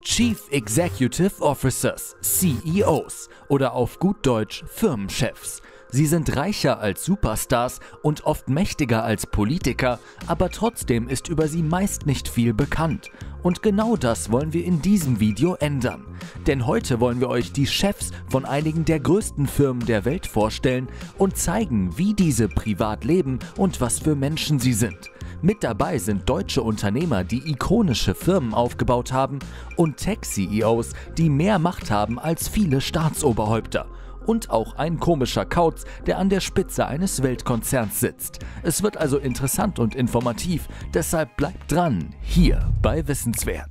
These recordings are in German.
Chief Executive Officers, CEOs oder auf gut Deutsch Firmenchefs. Sie sind reicher als Superstars und oft mächtiger als Politiker, aber trotzdem ist über sie meist nicht viel bekannt. Und genau das wollen wir in diesem Video ändern. Denn heute wollen wir euch die Chefs von einigen der größten Firmen der Welt vorstellen und zeigen, wie diese privat leben und was für Menschen sie sind. Mit dabei sind deutsche Unternehmer, die ikonische Firmen aufgebaut haben, und Tech-CEOs, die mehr Macht haben als viele Staatsoberhäupter. Und auch ein komischer Kauz, der an der Spitze eines Weltkonzerns sitzt. Es wird also interessant und informativ, deshalb bleibt dran, hier bei Wissenswert.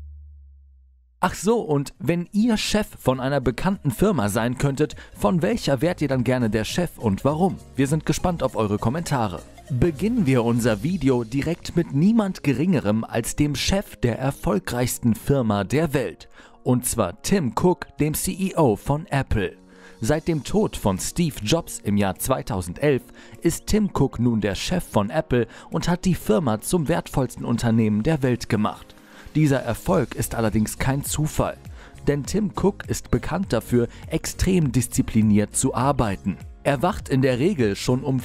Ach so, und wenn ihr Chef von einer bekannten Firma sein könntet, von welcher wärt ihr dann gerne der Chef und warum? Wir sind gespannt auf eure Kommentare. Beginnen wir unser Video direkt mit niemand Geringerem als dem Chef der erfolgreichsten Firma der Welt. Und zwar Tim Cook, dem CEO von Apple. Seit dem Tod von Steve Jobs im Jahr 2011 ist Tim Cook nun der Chef von Apple und hat die Firma zum wertvollsten Unternehmen der Welt gemacht. Dieser Erfolg ist allerdings kein Zufall, denn Tim Cook ist bekannt dafür, extrem diszipliniert zu arbeiten. Er wacht in der Regel schon um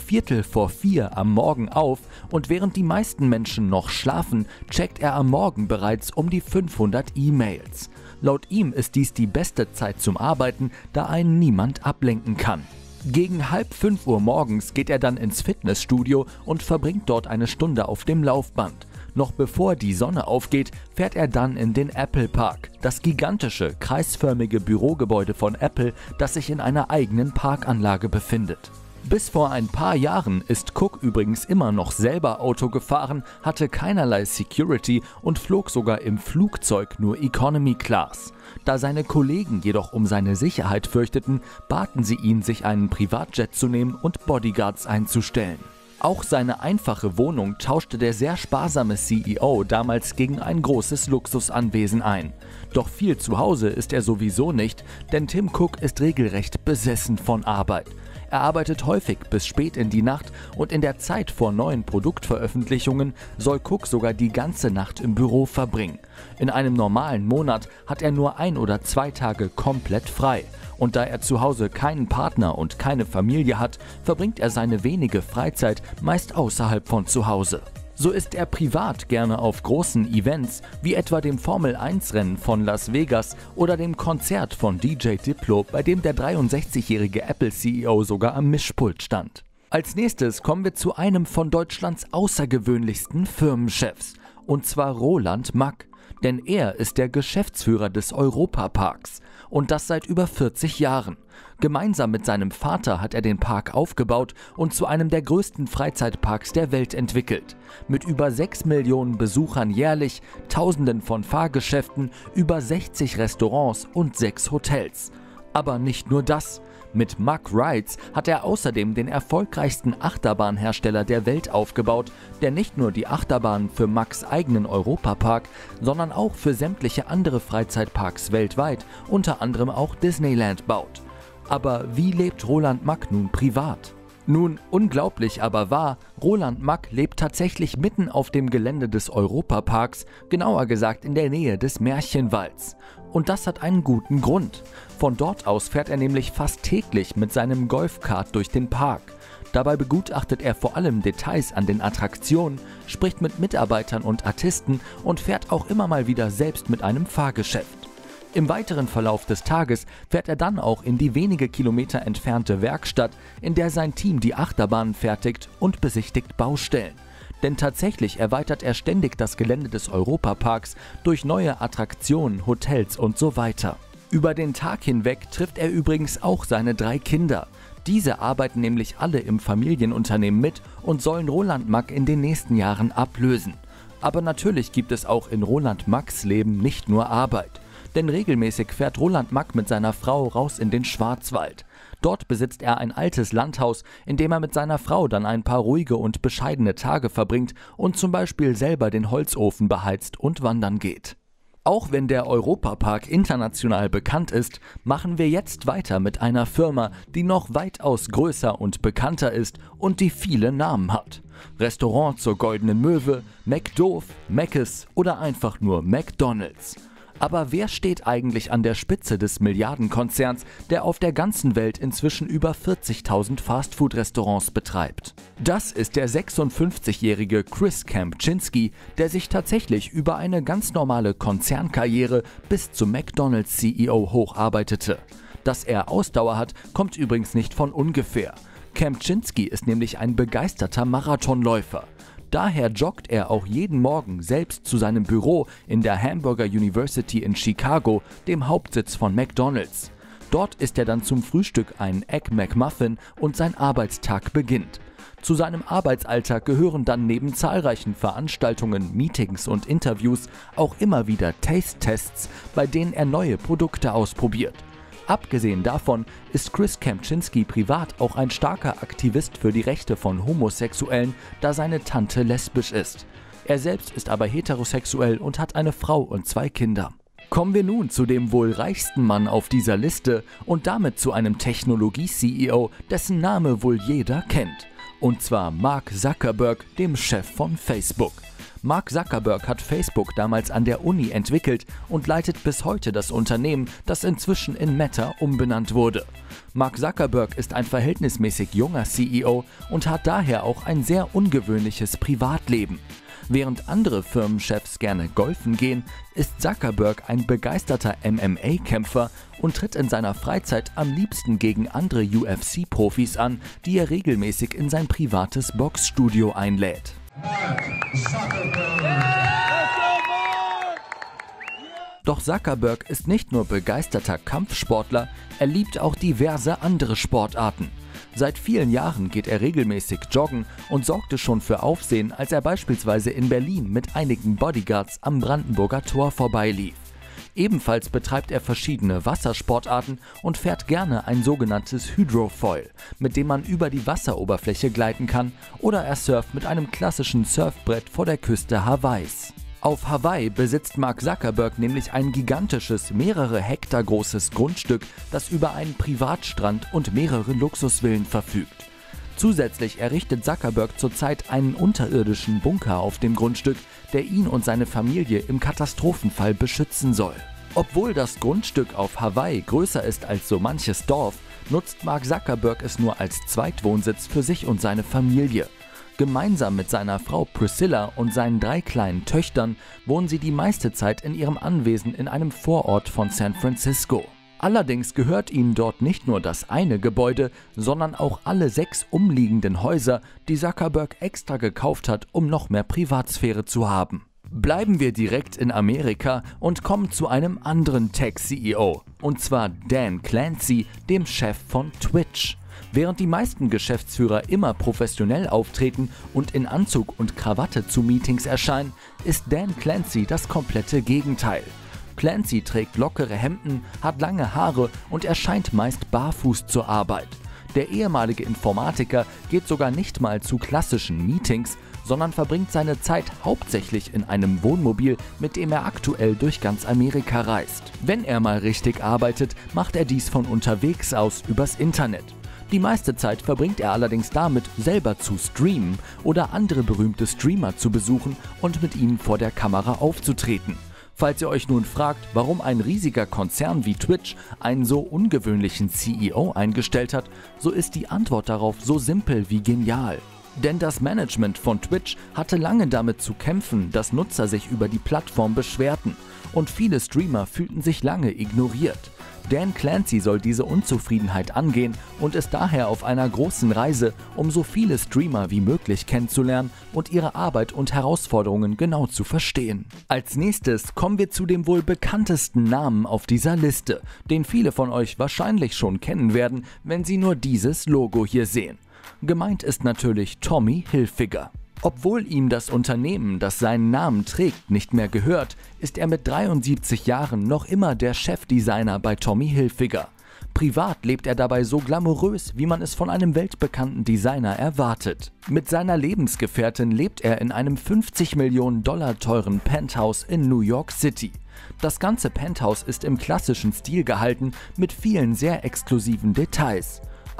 3:45 am Morgen auf und während die meisten Menschen noch schlafen, checkt er am Morgen bereits um die 500 E-Mails. Laut ihm ist dies die beste Zeit zum Arbeiten, da einen niemand ablenken kann. Gegen 4:30 Uhr morgens geht er dann ins Fitnessstudio und verbringt dort eine Stunde auf dem Laufband. Noch bevor die Sonne aufgeht, fährt er dann in den Apple Park, das gigantische, kreisförmige Bürogebäude von Apple, das sich in einer eigenen Parkanlage befindet. Bis vor ein paar Jahren ist Cook übrigens immer noch selber Auto gefahren, hatte keinerlei Security und flog sogar im Flugzeug nur Economy Class. Da seine Kollegen jedoch um seine Sicherheit fürchteten, baten sie ihn, sich einen Privatjet zu nehmen und Bodyguards einzustellen. Auch seine einfache Wohnung tauschte der sehr sparsame CEO damals gegen ein großes Luxusanwesen ein. Doch viel zu Hause ist er sowieso nicht, denn Tim Cook ist regelrecht besessen von Arbeit. Er arbeitet häufig bis spät in die Nacht und in der Zeit vor neuen Produktveröffentlichungen soll Cook sogar die ganze Nacht im Büro verbringen. In einem normalen Monat hat er nur 1 oder 2 Tage komplett frei. Und da er zu Hause keinen Partner und keine Familie hat, verbringt er seine wenige Freizeit meist außerhalb von zu Hause. So ist er privat gerne auf großen Events, wie etwa dem Formel-1-Rennen von Las Vegas oder dem Konzert von DJ Diplo, bei dem der 63-jährige Apple-CEO sogar am Mischpult stand. Als nächstes kommen wir zu einem von Deutschlands außergewöhnlichsten Firmenchefs, und zwar Roland Mack. Denn er ist der Geschäftsführer des Europaparks und das seit über 40 Jahren. Gemeinsam mit seinem Vater hat er den Park aufgebaut und zu einem der größten Freizeitparks der Welt entwickelt. Mit über 6 Millionen Besuchern jährlich, Tausenden von Fahrgeschäften, über 60 Restaurants und 6 Hotels. Aber nicht nur das. Mit Mack Rides hat er außerdem den erfolgreichsten Achterbahnhersteller der Welt aufgebaut, der nicht nur die Achterbahnen für Macks eigenen Europapark, sondern auch für sämtliche andere Freizeitparks weltweit, unter anderem auch Disneyland, baut. Aber wie lebt Roland Mack nun privat? Nun, unglaublich aber wahr, Roland Mack lebt tatsächlich mitten auf dem Gelände des Europaparks, genauer gesagt in der Nähe des Märchenwalds. Und das hat einen guten Grund. Von dort aus fährt er nämlich fast täglich mit seinem Golfkart durch den Park. Dabei begutachtet er vor allem Details an den Attraktionen, spricht mit Mitarbeitern und Artisten und fährt auch immer mal wieder selbst mit einem Fahrgeschäft. Im weiteren Verlauf des Tages fährt er dann auch in die wenige Kilometer entfernte Werkstatt, in der sein Team die Achterbahnen fertigt und besichtigt Baustellen. Denn tatsächlich erweitert er ständig das Gelände des Europaparks durch neue Attraktionen, Hotels und so weiter. Über den Tag hinweg trifft er übrigens auch seine 3 Kinder. Diese arbeiten nämlich alle im Familienunternehmen mit und sollen Roland Mack in den nächsten Jahren ablösen. Aber natürlich gibt es auch in Roland Macks Leben nicht nur Arbeit. Denn regelmäßig fährt Roland Mack mit seiner Frau raus in den Schwarzwald. Dort besitzt er ein altes Landhaus, in dem er mit seiner Frau dann ein paar ruhige und bescheidene Tage verbringt und zum Beispiel selber den Holzofen beheizt und wandern geht. Auch wenn der Europapark international bekannt ist, machen wir jetzt weiter mit einer Firma, die noch weitaus größer und bekannter ist und die viele Namen hat. Restaurant zur Goldenen Möwe, McDoof, Mc's oder einfach nur McDonald's. Aber wer steht eigentlich an der Spitze des Milliardenkonzerns, der auf der ganzen Welt inzwischen über 40.000 Fastfood-Restaurants betreibt? Das ist der 56-jährige Chris Kempczinski, der sich tatsächlich über eine ganz normale Konzernkarriere bis zum McDonald's-CEO hocharbeitete. Dass er Ausdauer hat, kommt übrigens nicht von ungefähr. Kempczinski ist nämlich ein begeisterter Marathonläufer. Daher joggt er auch jeden Morgen selbst zu seinem Büro in der Hamburger University in Chicago, dem Hauptsitz von McDonald's. Dort isst er dann zum Frühstück einen Egg McMuffin und sein Arbeitstag beginnt. Zu seinem Arbeitsalltag gehören dann neben zahlreichen Veranstaltungen, Meetings und Interviews auch immer wieder Taste-Tests, bei denen er neue Produkte ausprobiert. Abgesehen davon ist Chris Kempczinski privat auch ein starker Aktivist für die Rechte von Homosexuellen, da seine Tante lesbisch ist. Er selbst ist aber heterosexuell und hat eine Frau und 2 Kinder. Kommen wir nun zu dem wohl reichsten Mann auf dieser Liste und damit zu einem Technologie-CEO, dessen Name wohl jeder kennt. Und zwar Mark Zuckerberg, dem Chef von Facebook. Mark Zuckerberg hat Facebook damals an der Uni entwickelt und leitet bis heute das Unternehmen, das inzwischen in Meta umbenannt wurde. Mark Zuckerberg ist ein verhältnismäßig junger CEO und hat daher auch ein sehr ungewöhnliches Privatleben. Während andere Firmenchefs gerne golfen gehen, ist Zuckerberg ein begeisterter MMA-Kämpfer und tritt in seiner Freizeit am liebsten gegen andere UFC-Profis an, die er regelmäßig in sein privates Boxstudio einlädt. Doch Zuckerberg ist nicht nur begeisterter Kampfsportler, er liebt auch diverse andere Sportarten. Seit vielen Jahren geht er regelmäßig joggen und sorgte schon für Aufsehen, als er beispielsweise in Berlin mit einigen Bodyguards am Brandenburger Tor vorbeilief. Ebenfalls betreibt er verschiedene Wassersportarten und fährt gerne ein sogenanntes Hydrofoil, mit dem man über die Wasseroberfläche gleiten kann, oder er surft mit einem klassischen Surfbrett vor der Küste Hawaiis. Auf Hawaii besitzt Mark Zuckerberg nämlich ein gigantisches, mehrere Hektar großes Grundstück, das über einen Privatstrand und mehrere Luxusvillen verfügt. Zusätzlich errichtet Zuckerberg zurzeit einen unterirdischen Bunker auf dem Grundstück, der ihn und seine Familie im Katastrophenfall beschützen soll. Obwohl das Grundstück auf Hawaii größer ist als so manches Dorf, nutzt Mark Zuckerberg es nur als Zweitwohnsitz für sich und seine Familie. Gemeinsam mit seiner Frau Priscilla und seinen 3 kleinen Töchtern wohnen sie die meiste Zeit in ihrem Anwesen in einem Vorort von San Francisco. Allerdings gehört ihnen dort nicht nur das eine Gebäude, sondern auch alle 6 umliegenden Häuser, die Zuckerberg extra gekauft hat, um noch mehr Privatsphäre zu haben. Bleiben wir direkt in Amerika und kommen zu einem anderen Tech-CEO, und zwar Dan Clancy, dem Chef von Twitch. Während die meisten Geschäftsführer immer professionell auftreten und in Anzug und Krawatte zu Meetings erscheinen, ist Dan Clancy das komplette Gegenteil. Clancy trägt lockere Hemden, hat lange Haare und erscheint meist barfuß zur Arbeit. Der ehemalige Informatiker geht sogar nicht mal zu klassischen Meetings, sondern verbringt seine Zeit hauptsächlich in einem Wohnmobil, mit dem er aktuell durch ganz Amerika reist. Wenn er mal richtig arbeitet, macht er dies von unterwegs aus übers Internet. Die meiste Zeit verbringt er allerdings damit, selber zu streamen oder andere berühmte Streamer zu besuchen und mit ihnen vor der Kamera aufzutreten. Falls ihr euch nun fragt, warum ein riesiger Konzern wie Twitch einen so ungewöhnlichen CEO eingestellt hat, so ist die Antwort darauf so simpel wie genial. Denn das Management von Twitch hatte lange damit zu kämpfen, dass Nutzer sich über die Plattform beschwerten, und viele Streamer fühlten sich lange ignoriert. Dan Clancy soll diese Unzufriedenheit angehen und ist daher auf einer großen Reise, um so viele Streamer wie möglich kennenzulernen und ihre Arbeit und Herausforderungen genau zu verstehen. Als nächstes kommen wir zu dem wohl bekanntesten Namen auf dieser Liste, den viele von euch wahrscheinlich schon kennen werden, wenn sie nur dieses Logo hier sehen. Gemeint ist natürlich Tommy Hilfiger. Obwohl ihm das Unternehmen, das seinen Namen trägt, nicht mehr gehört, ist er mit 73 Jahren noch immer der Chefdesigner bei Tommy Hilfiger. Privat lebt er dabei so glamourös, wie man es von einem weltbekannten Designer erwartet. Mit seiner Lebensgefährtin lebt er in einem 50 Millionen Dollar teuren Penthouse in New York City. Das ganze Penthouse ist im klassischen Stil gehalten, mit vielen sehr exklusiven Details.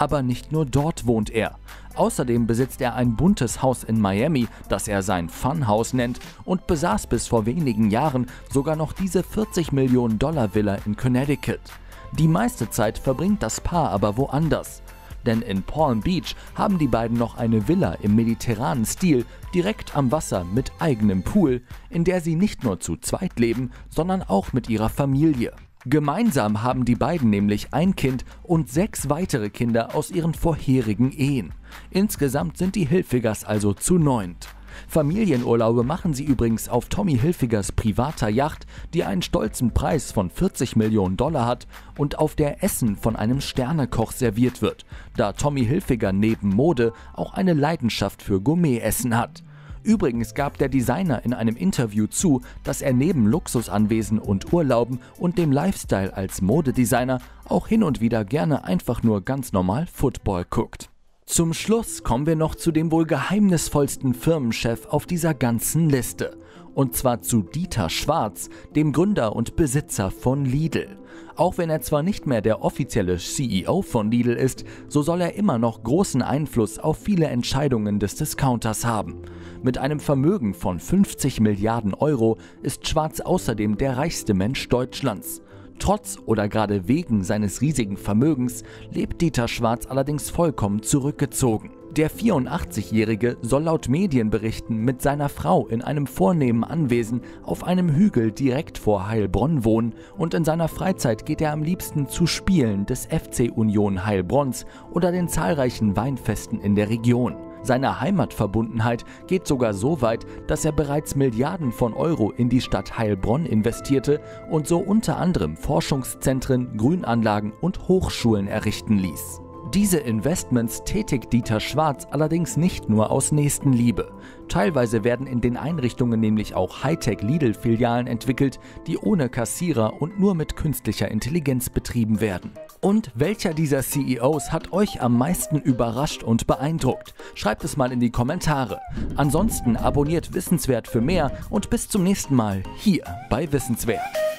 Aber nicht nur dort wohnt er. Außerdem besitzt er ein buntes Haus in Miami, das er sein Funhouse nennt, und besaß bis vor wenigen Jahren sogar noch diese 40 Millionen Dollar Villa in Connecticut. Die meiste Zeit verbringt das Paar aber woanders. Denn in Palm Beach haben die beiden noch eine Villa im mediterranen Stil direkt am Wasser mit eigenem Pool, in der sie nicht nur zu zweit leben, sondern auch mit ihrer Familie. Gemeinsam haben die beiden nämlich ein Kind und 6 weitere Kinder aus ihren vorherigen Ehen. Insgesamt sind die Hilfigers also zu 9. Familienurlaube machen sie übrigens auf Tommy Hilfigers privater Yacht, die einen stolzen Preis von 40 Millionen Dollar hat und auf der Essen von einem Sternekoch serviert wird, da Tommy Hilfiger neben Mode auch eine Leidenschaft für Gourmetessen hat. Übrigens gab der Designer in einem Interview zu, dass er neben Luxusanwesen und Urlauben und dem Lifestyle als Modedesigner auch hin und wieder gerne einfach nur ganz normal Football guckt. Zum Schluss kommen wir noch zu dem wohl geheimnisvollsten Firmenchef auf dieser ganzen Liste. Und zwar zu Dieter Schwarz, dem Gründer und Besitzer von Lidl. Auch wenn er zwar nicht mehr der offizielle CEO von Lidl ist, so soll er immer noch großen Einfluss auf viele Entscheidungen des Discounters haben. Mit einem Vermögen von 50 Milliarden Euro ist Schwarz außerdem der reichste Mensch Deutschlands. Trotz oder gerade wegen seines riesigen Vermögens lebt Dieter Schwarz allerdings vollkommen zurückgezogen. Der 84-Jährige soll laut Medienberichten mit seiner Frau in einem vornehmen Anwesen auf einem Hügel direkt vor Heilbronn wohnen und in seiner Freizeit geht er am liebsten zu Spielen des FC Union Heilbronns oder den zahlreichen Weinfesten in der Region. Seine Heimatverbundenheit geht sogar so weit, dass er bereits Milliarden von Euro in die Stadt Heilbronn investierte und so unter anderem Forschungszentren, Grünanlagen und Hochschulen errichten ließ. Diese Investments tätigt Dieter Schwarz allerdings nicht nur aus Nächstenliebe. Teilweise werden in den Einrichtungen nämlich auch Hightech-Lidl-Filialen entwickelt, die ohne Kassierer und nur mit künstlicher Intelligenz betrieben werden. Und welcher dieser CEOs hat euch am meisten überrascht und beeindruckt? Schreibt es mal in die Kommentare. Ansonsten abonniert Wissenswert für mehr und bis zum nächsten Mal hier bei Wissenswert.